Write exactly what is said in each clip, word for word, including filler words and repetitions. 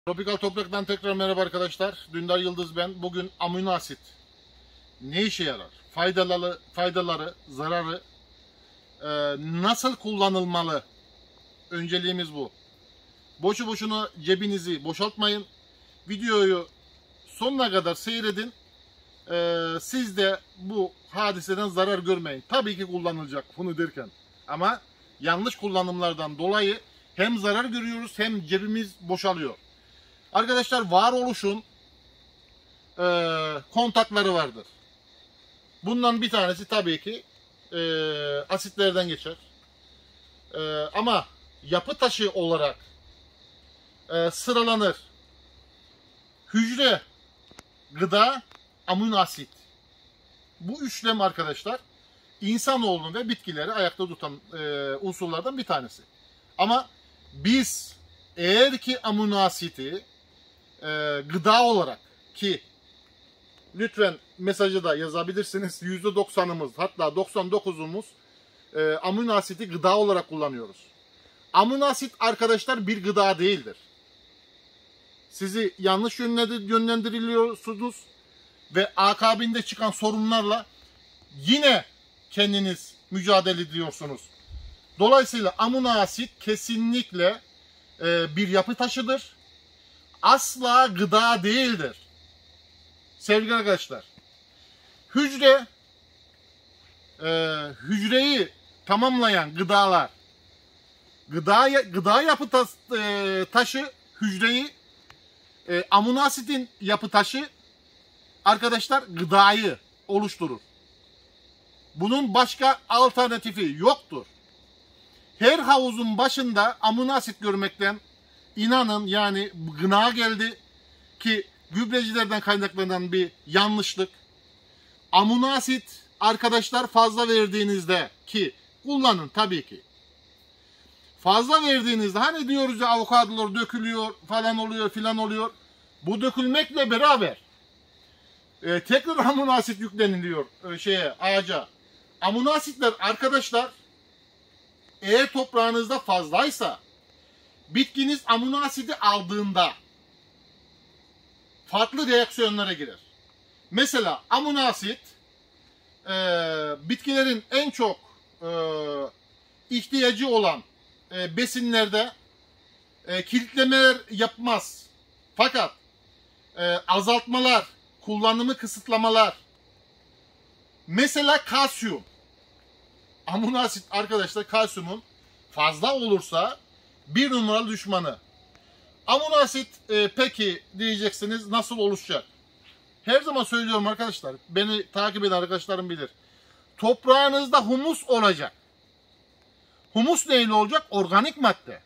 Tropikal Toprak'tan tekrar merhaba arkadaşlar. Dündar Yıldız ben. Bugün amino asit ne işe yarar? Faydaları, faydaları, zararı, e, nasıl kullanılmalı? Önceliğimiz bu. Boşu boşuna cebinizi boşaltmayın. Videoyu sonuna kadar seyredin. E, siz de bu hadiseden zarar görmeyin. Tabii ki kullanılacak bunu derken. Ama yanlış kullanımlardan dolayı hem zarar görüyoruz hem cebimiz boşalıyor. Arkadaşlar varoluşun e, kontakları vardır. Bundan bir tanesi tabii ki e, asitlerden geçer. E, ama yapı taşı olarak e, sıralanır. Hücre, gıda, amino asit. Bu üçlem arkadaşlar insanoğlunu ve bitkileri ayakta tutan e, unsurlardan bir tanesi. Ama biz eğer ki amino asiti e, gıda olarak, ki lütfen mesajı da yazabilirsiniz, yüzde doksanımız hatta doksan dokuzumuz e, amino asiti gıda olarak kullanıyoruz. Amino asit arkadaşlar bir gıda değildir. Sizi yanlış yönlendiriliyorsunuz ve akabinde çıkan sorunlarla yine kendiniz mücadele ediyorsunuz. Dolayısıyla amino asit kesinlikle e, bir yapı taşıdır. Asla gıda değildir. Sevgili arkadaşlar, hücre, e, hücreyi tamamlayan gıdalar, gıda, gıda yapı taş, e, taşı hücreyi, e, amino asitin yapı taşı arkadaşlar gıdayı oluşturur. Bunun başka alternatifi yoktur. Her havuzun başında amino asit görmekten inanın yani gına geldi ki gübrecilerden kaynaklanan bir yanlışlık. Amino asit arkadaşlar fazla verdiğinizde, ki kullanın tabii ki. Fazla verdiğinizde hani diyoruz ya avokadolar dökülüyor falan oluyor filan oluyor. Bu dökülmekle beraber e, tekrar amino asit yükleniliyor e, şeye ağaca. Amino asitler arkadaşlar eğer toprağınızda fazlaysa bitkiniz amino asidi aldığında farklı reaksiyonlara girer. Mesela amino asit e, bitkilerin en çok e, ihtiyacı olan e, besinlerde e, kilitlemeler yapmaz. Fakat e, azaltmalar, kullanımı kısıtlamalar, mesela kalsiyum. Amino asit arkadaşlar kalsiyumun fazla olursa bir numaralı düşmanı. Amino asit e, peki diyeceksiniz nasıl oluşacak? Her zaman söylüyorum arkadaşlar. Beni takip eden arkadaşlarım bilir. Toprağınızda humus olacak. Humus neyle olacak? Organik madde.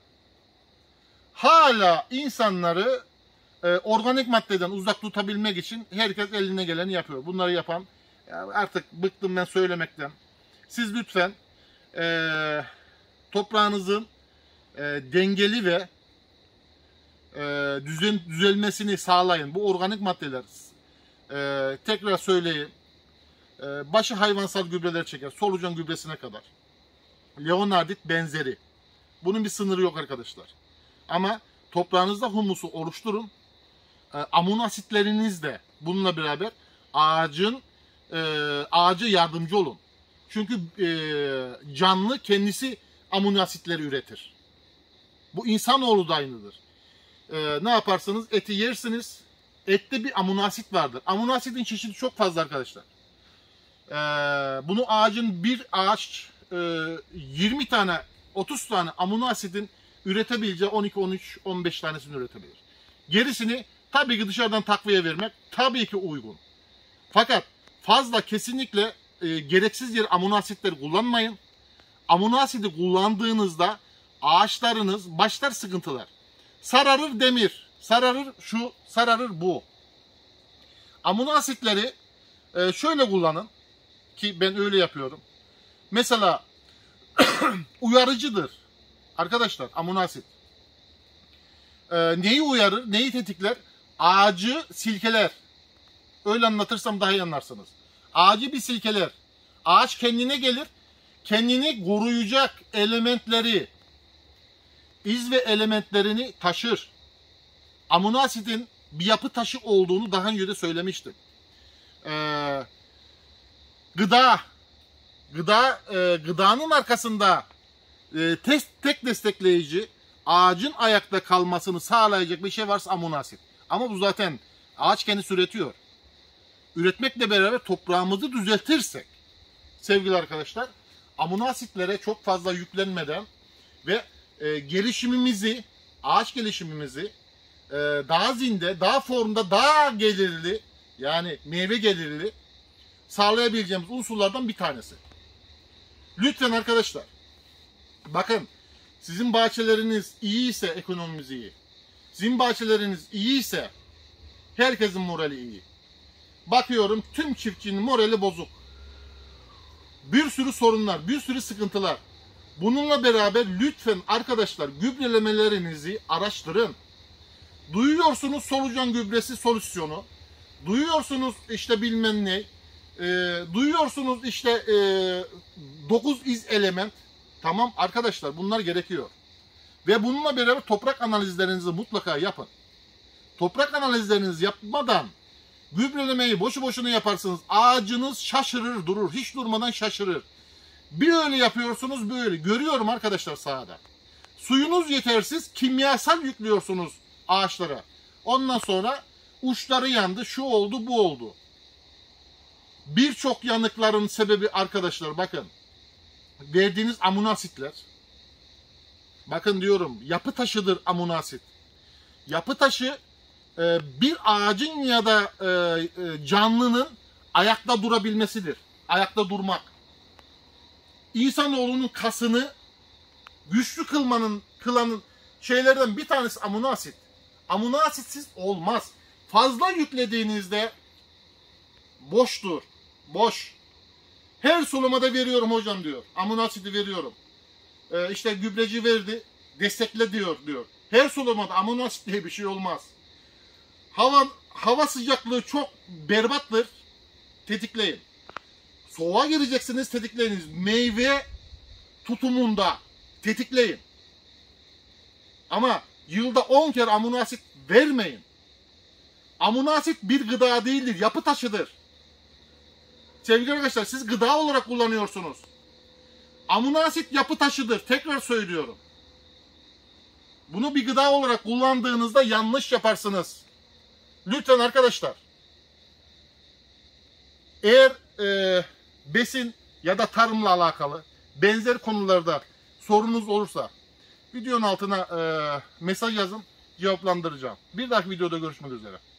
Hala insanları e, organik maddeden uzak tutabilmek için herkes eline geleni yapıyor. Bunları yapan ya artık bıktım ben söylemekten. Siz lütfen e, toprağınızın e, dengeli ve e, düzen, düzelmesini sağlayın. Bu organik maddeler e, tekrar söyleyeyim. E, başı hayvansal gübreler çeker. Solucan gübresine kadar. Leonardit benzeri. Bunun bir sınırı yok arkadaşlar. Ama toprağınızda humusu oluşturun. E, amino asitleriniz de bununla beraber ağacın e, ağaca yardımcı olun. Çünkü e, canlı kendisi amino asitleri üretir. Bu insanoğlu da aynıdır. E, ne yaparsanız eti yersiniz. Ette bir amino asit vardır. Amino asitin çeşidi çok fazla arkadaşlar. E, bunu ağacın bir ağaç e, yirmi tane otuz tane amino asitin üretebileceği on iki on üç on beş tanesini üretebilir. Gerisini tabii ki dışarıdan takviye vermek tabii ki uygun. Fakat fazla kesinlikle e, gereksiz yere amino asitleri kullanmayın. Amino asidi kullandığınızda ağaçlarınız başlar sıkıntılar. Sararır demir, sararır şu, sararır bu. Amino asitleri e, şöyle kullanın ki ben öyle yapıyorum. Mesela uyarıcıdır arkadaşlar amino asit. E, neyi uyarır, neyi tetikler? Ağacı silkeler. Öyle anlatırsam daha iyi anlarsınız. Ağacı bir silkeler. Ağaç kendine gelir. Kendini koruyacak elementleri, iz ve elementlerini taşır. amino asidin bir yapı taşı olduğunu daha önce de söylemiştim. Ee, gıda, gıda, e, gıdanın arkasında e, tek, tek destekleyici, ağacın ayakta kalmasını sağlayacak bir şey varsa amino asit. Ama bu zaten ağaç kendisi üretiyor. Üretmekle beraber toprağımızı düzeltirsek, sevgili arkadaşlar, amino asitlere çok fazla yüklenmeden ve e, gelişimimizi, ağaç gelişimimizi e, daha zinde, daha formda, daha gelirli, yani meyve gelirli sağlayabileceğimiz unsurlardan bir tanesi. Lütfen arkadaşlar, bakın, sizin bahçeleriniz iyiyse ekonomimiz iyi. Sizin bahçeleriniz iyiyse herkesin morali iyi. Bakıyorum tüm çiftçinin morali bozuk. Bir sürü sorunlar, bir sürü sıkıntılar. Bununla beraber lütfen arkadaşlar gübrelemelerinizi araştırın. Duyuyorsunuz solucan gübresi solüsyonu. Duyuyorsunuz işte bilmem ne. E, duyuyorsunuz işte e, dokuz iz element. Tamam arkadaşlar, bunlar gerekiyor. Ve bununla beraber toprak analizlerinizi mutlaka yapın. Toprak analizlerinizi yapmadan gübrelemeyi boşu boşuna yaparsınız. Ağacınız şaşırır durur. Hiç durmadan şaşırır. Bir öyle yapıyorsunuz, böyle. Görüyorum arkadaşlar sahada. Suyunuz yetersiz, kimyasal yüklüyorsunuz ağaçlara. Ondan sonra uçları yandı, şu oldu, bu oldu. Birçok yanıkların sebebi arkadaşlar bakın. Verdiğiniz amino asitler. Bakın diyorum, yapı taşıdır amino asit. Yapı taşı bir ağacın ya da canlının ayakta durabilmesidir. Ayakta durmak. İnsanoğlunun kasını güçlü kılmanın, kılanın şeylerden bir tanesi amino asit. Amino asitsiz olmaz. Fazla yüklediğinizde boştur. Boş. Her sulamada veriyorum hocam diyor. Amino asidi veriyorum. Ee, işte gübreci verdi. Destekle diyor diyor. Her sulamada amino asit diye bir şey olmaz. Hava, hava sıcaklığı çok berbattır. Tetikleyin. Soğuğa gireceksiniz, tetikleyiniz. Meyve tutumunda tetikleyin. Ama yılda on kere amino asit vermeyin. Amino asit bir gıda değildir, yapı taşıdır. Sevgili arkadaşlar, siz gıda olarak kullanıyorsunuz. Amino asit yapı taşıdır. Tekrar söylüyorum. Bunu bir gıda olarak kullandığınızda yanlış yaparsınız. Lütfen arkadaşlar. Eğer e, besin ya da tarımla alakalı benzer konularda sorunuz olursa videonun altına e, mesaj yazın, cevaplandıracağım. Bir dahaki videoda görüşmek üzere.